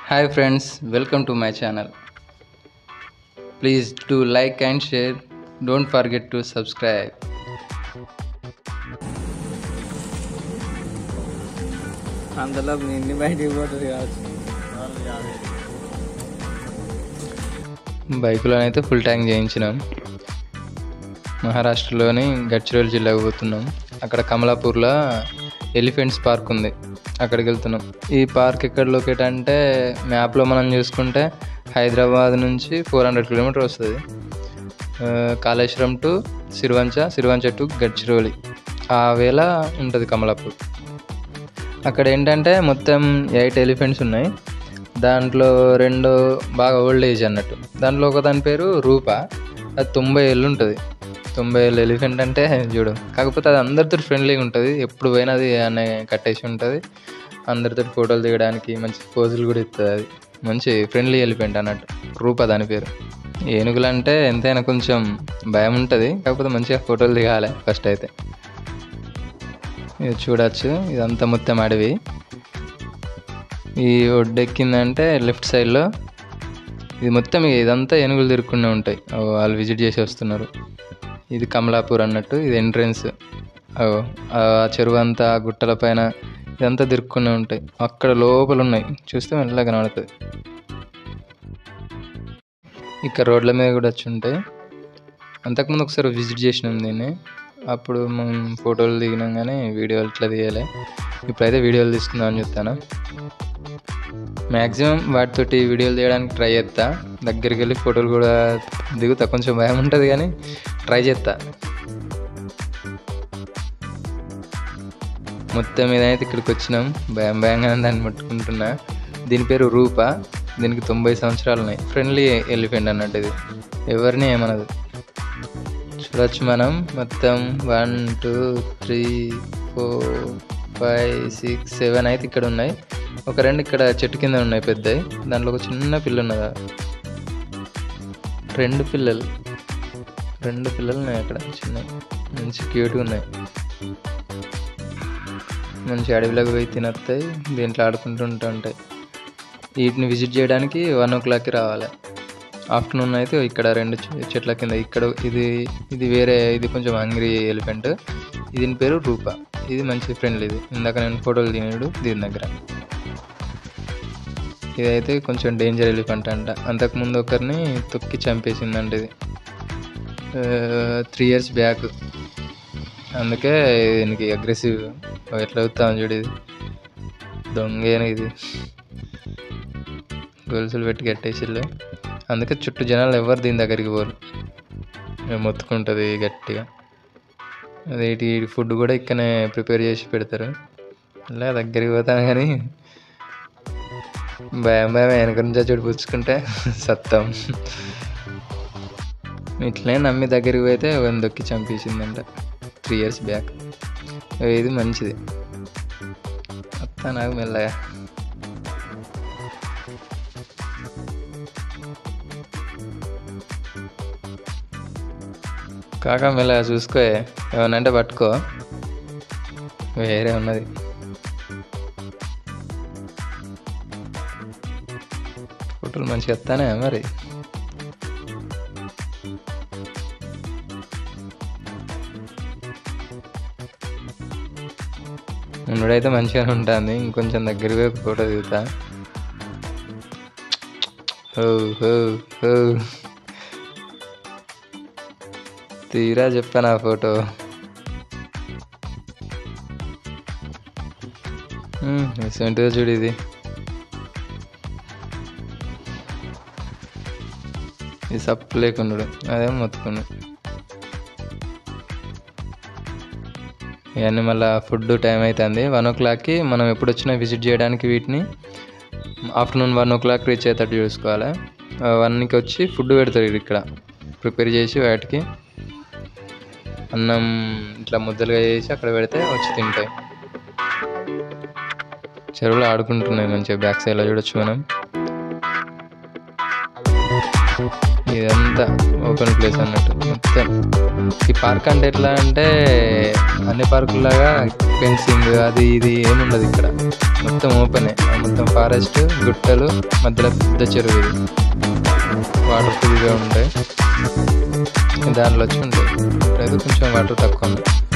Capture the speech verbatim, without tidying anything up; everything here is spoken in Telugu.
Hi friends, welcome to my channel. Please do like and share. Don't forget to subscribe. అందులో నిన్ను బయటికి పోతుంది కావచ్చు. బైకులోనైతే ఫుల్ ట్యాంక్ చేయించినాం. మహారాష్ట్రలోని గడ్చిరోలి జిల్లాకు పోతున్నాం. అక్కడ కమలాపూర్లో ఎలిఫెంట్స్ పార్క్ ఉంది, అక్కడికి వెళ్తున్నాం. ఈ పార్క్ ఎక్కడ లొకేట్ అంటే మ్యాప్లో మనం చూసుకుంటే హైదరాబాద్ నుంచి ఫోర్ హండ్రెడ్ కిలోమీటర్ వస్తుంది. కాళేశ్వరం టు సిరివంచ, సిరివంచ టు గడ్చిరోలి ఆ వేళ ఉంటుంది కమలాపూర్. అక్కడ ఏంటంటే మొత్తం ఎయిట్ ఎలిఫెంట్స్ ఉన్నాయి. దాంట్లో రెండు బాగా ఓల్డ్ ఏజ్ అన్నట్టు. దాంట్లో ఒక దాని పేరు రూప, అది తొంభై ఏళ్ళు ఉంటుంది. తొంభై ఏళ్ళు ఎలిఫెంట్ అంటే చూడు. కాకపోతే అది అందరితో ఫ్రెండ్లీగా ఉంటుంది, ఎప్పుడు పోయినా అది అనే కట్టేసి ఉంటుంది. అందరితో ఫోటోలు దిగడానికి మంచి పోజులు కూడా ఇస్తుంది. అది మంచి ఫ్రెండ్లీ ఎలిఫెంట్ అన్నట్టు, రూప దాని పేరు. ఏనుగులు అంటే ఎంతైనా కొంచెం భయం ఉంటుంది, కాకపోతే మంచిగా ఫోటోలు దిగాలి ఫస్ట్ అయితే. ఇది చూడవచ్చు, ఇదంతా మొత్తం అడవి. ఈ ఒడ్డెక్కిందంటే లెఫ్ట్ సైడ్లో ఇది మొత్తం ఇదంతా ఏనుగులు తిరుక్కునే ఉంటాయి. వాళ్ళు విజిట్ చేసి వస్తున్నారు. ఇది కమలాపూర్ అన్నట్టు, ఇది ఎంట్రెన్స్. ఆ చెరువు అంతా గుట్టల పైన ఇదంతా తిరుక్కునే ఉంటాయి. అక్కడ లోపల ఉన్నాయి, చూస్తే మెల్లగా కనబడుతుంది. ఇక్కడ రోడ్ల మీద కూడా వచ్చి ఉంటాయి. అంతకుముందు ఒకసారి విజిట్ చేసినాం దీన్ని, అప్పుడు మనం ఫోటోలు దిగినాం కానీ వీడియోలు ఇట్లా తీయాలి. ఇప్పుడైతే వీడియోలు తీసుకుందాం అని చెప్తాను. మ్యాక్సిమం వాటితోటి వీడియోలు తీయడానికి ట్రై చేస్తా. దగ్గరికి వెళ్ళి ఫోటోలు కూడా దిగుతా, కొంచెం భయం ఉంటుంది కానీ ట్రై చేస్తా. మొత్తం మీద అయితే ఇక్కడికి వచ్చినాం. భయం భయంగా దాన్ని పట్టుకుంటున్నా. దీని పేరు రూప, దీనికి తొంభై సంవత్సరాలు ఉన్నాయి. ఫ్రెండ్లీ ఎలిఫెంట్ అన్నట్టు, ఇది ఎవరిని ఏమనదు. చూడవచ్చు మనం మొత్తం one two three four five six seven అయితే ఇక్కడ ఉన్నాయి. ఒక రెండు ఇక్కడ చెట్టు కింద ఉన్నాయి పెద్దవి. దాంట్లో ఒక చిన్న పిల్ల ఉన్నదా, రెండు పిల్లలు రెండు పిల్లలు ఉన్నాయి అక్కడ చిన్నవి, మంచి క్యూట్గా ఉన్నాయి. మంచి అడవిలోకి పోయి తినొస్తాయి, దీంట్లో ఆడుకుంటూ ఉంటాయి. వీటిని విజిట్ చేయడానికి వన్ ఓ క్లాక్కి రావాలి. ఆఫ్టర్నూన్ అయితే ఇక్కడ రెండు చెట్ల కింద ఇక్కడ ఇది ఇది వేరే, ఇది కొంచెం హంగ్రీ ఎలిఫెంట్. దీని పేరు రూప, ఇది మంచి ఫ్రెండ్లీ. ఇది ఇందాక నేను ఫోటోలు దిగాడు దీని దగ్గర. ఇదైతే కొంచెం డేంజర్ ఎలిఫెంట్ అంట. అంతకుముందు ఒకరిని తొక్కి చంపేసిందంట ఇది త్రీ ఇయర్స్ బ్యాక్. అందుకే దీనికి అగ్రెసివ్. ఎట్లా అవుతాం చూడు, ఇది దొంగేనా, ఇది గొలుసులు పెట్టి కట్టేసిళ్ళు. అందుకే చుట్టూ జనాలు ఎవరు దీని దగ్గరికి పోరు, మొత్తుకుంటుంది గట్టిగా. అదే ఫుడ్ కూడా ఇక్కడనే ప్రిపేర్ చేసి పెడతారు. అలా దగ్గరికి పోతాను కానీ భయం భయం వెనక నుంచి చోటు పుచ్చుకుంటే సత్తం. ఇట్లనే నమ్మి దగ్గరికి పోతే ఒక దొక్కి చంపేసిందంట త్రీ ఇయర్స్ బ్యాక్. ఇది మంచిది. అత్తా నాకు మెల్లగా. కాకా మెల్లగా చూసుకో, ఏమనంటే పట్టుకో, వేరే ఉన్నది. ఫోటోలు మంచిగా వస్తానే మరి. ఉన్నడైతే మంచిగానే ఉంటుంది. ఇంకొంచెం దగ్గరికి పోయి ఫోటో దిగుతా. హో హో హో తీరా చెప్పాను ఆ ఫోటో. ఏంటిదో చూడు, ఇది ఇది సప్పు లేకుండా అదేమో మొత్తుకున్నాడు. ఇవన్నీ మళ్ళీ ఫుడ్ టైం అవుతుంది. వన్ ఓ క్లాక్కి మనం ఎప్పుడు వచ్చినా విజిట్ చేయడానికి వీటిని afternoon one o'clock reach అయ్యేటట్టు చూసుకోవాలి. వన్కి వచ్చి ఫుడ్ పెడతారు ఇక్కడ ప్రిపేర్ చేసి. వాటికి అన్నం ఇట్లా ముద్దలుగా చేసి అక్కడ పెడితే వచ్చి తింటాయి. చెరువులో ఆడుకుంటున్నాయి మంచిగా. బ్యాక్ సైడ్లో చూడొచ్చు మనం. ఇదంతా ఓపెన్ ప్లేస్ అన్నట్టు మొత్తం. ఈ పార్క్ అంటే ఎట్లా అంటే అన్ని పార్కుల్లాగా ఫెన్సింగ్ అది ఇది ఏముండదు ఇక్కడ, మొత్తం ఓపెనే. మొత్తం ఫారెస్ట్, గుట్టలు, మధ్యలో పెద్ద చెరువు. ఇది వాటర్ ఫుల్గా ఉంటాయి, దానిలో వచ్చి ఉంటాయి. ఇప్పుడైతే కొంచెం వాటర్ తక్కువ ఉంది.